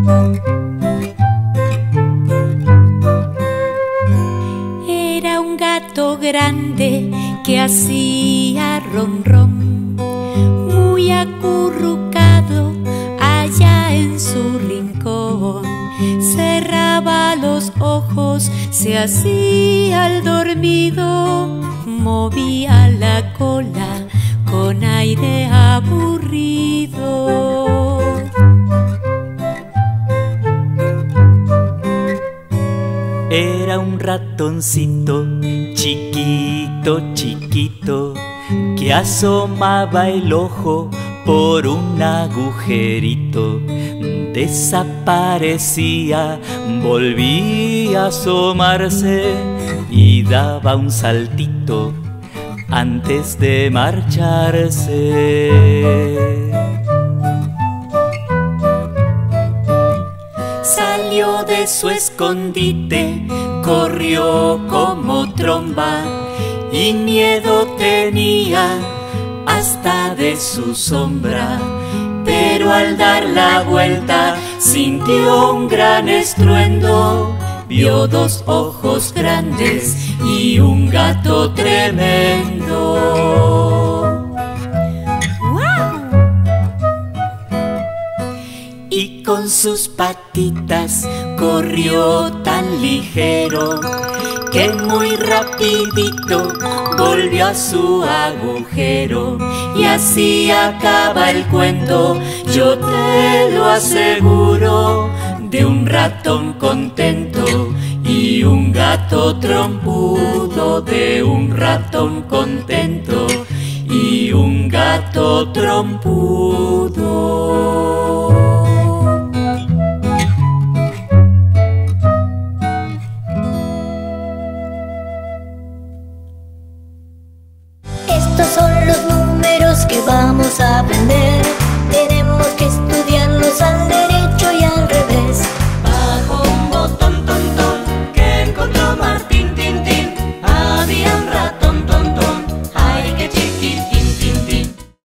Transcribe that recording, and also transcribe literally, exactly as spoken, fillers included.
Era un gato grande que hacía ron ron, muy acurrucado allá en su rincón. Cerraba los ojos, se hacía el dormido, movía la cola con aire aburrido. Era un ratoncito chiquito, chiquito, que asomaba el ojo por un agujerito. Desaparecía, volvía a asomarse y daba un saltito antes de marcharse. Salió de su escondite, corrió como tromba y miedo tenía hasta de su sombra. Pero al dar la vuelta sintió un gran estruendo, vio dos ojos grandes y un gato tremendo. ¡Wow! Y con sus patitas corrió tan ligero que muy rapidito volvió a su agujero. Y así acaba el cuento, yo te lo aseguro, de un ratón contento y un gato trompudo. De un ratón contento y un gato trompudo.